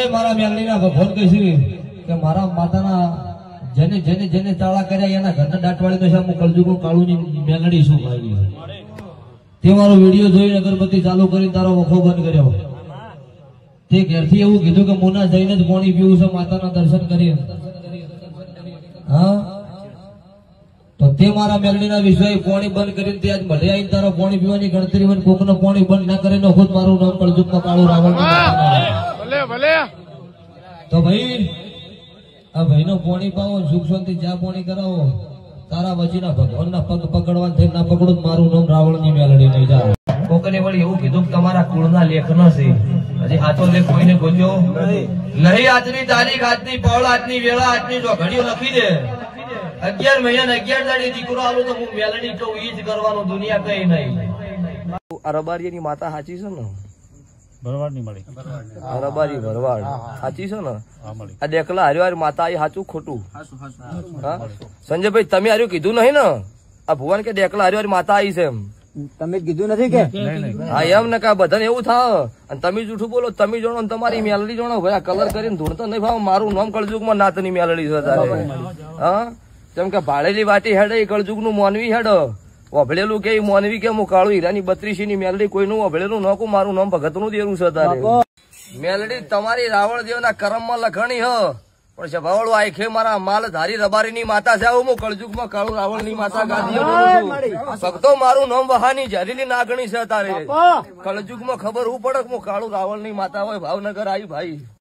મારા મેલડીના ભગવાન કહીશું કે મારા માતાના જેને જેને જેને ચાળા કર્યા એના ઘરના દાંટવાળી તો હું કળજુગું કાળુની મેલડી શું ભાઈ તે મારો વિડીયો જોઈને અગરબત્તી ચાલુ કરીને તારો વખો બંધ કર્યો તે ઘેરથી એવું કીધું કે મુના જઈને જ પાણી પીવું છે માતાના દર્શન કરીએ હા તો તે મારા મેલડીના વિષય પાણી બંધ કરીને તે આજ મળે આવીને તારો પાણી પીવાની ગણતરી હોય કોકનો પાણી બંધ ના કરીને ખુદ મારું નામ કળજુગમાં કાળું રાવણ તો ભાઈ આ ભાઈનો પાણી પાવો સુખ શાંતિ ચા પાણી કરાવો તારા વચીના ભગવાનના પગ પકડવા થઈ ના પકડો મારું નામ રાવણની મેલડી નહીં જાય કોકને વળી એવું કીધું કે તમારા કુળના લેખ ન છે હજી હાથો લેખ કોઈને ગોત્યો નહીં આજની તારીખ આજની પળ આજની વેળા આજની જો ઘડીઓ લખી દે 11 મહિના 11 દાડી દીકરો આલો તો હું મેલડી કહું ઈ જ કરવાનું દુનિયા કઈ નહીં અરબારીની માતા સાચી છે ને ભરવાડ ની મળી અરબારી ભરવાડ સાચી છે ને આ દેખલા હરિવાર માતા એ સાચું ખોટું સંજયભાઈ તમે હાર્યું કીધું નહીં ને આ ભુવન કે દેખલા હરિવાર માતા આવી છે એમ તમે કીધું નથી કે હા એમ ને કે બધાને એવું થાય અને તમે જૂઠું બોલો તમે જોણો તમારી મેલડી જોણો ભાઈ આ કલર કરીને ધૂણતો નહીં ભાવ મારું નામ કળજુગમાં નાતની મેલડી છે તારે હા જેમ કે ભાડેલી વાટી હેડે કળજુગ નું મોનવી હેડ વભળેલું કે મોનવી કે હું કાળું હીરાની 32 ની મેલડી કોઈનું વભળેલું નોકું મારું નામ ભગત નું દેરું છે તારે મેલડી તમારી રાવણ દેવના કરમમાં લખણી હ પણ સભાવાળું આખે મારા માલ ધારી રબારી ની માતા છે હું કળજુગમાં કાળું રાવણ ની માતા ગાદી ભક્તો મારું નામ વહાની ઝરીલી નાગણી છે તારે કળજુગમાં ખબર હું પડે હું કાળું રાવણ ની માતા હોય ભાવનગર આવી ભાઈ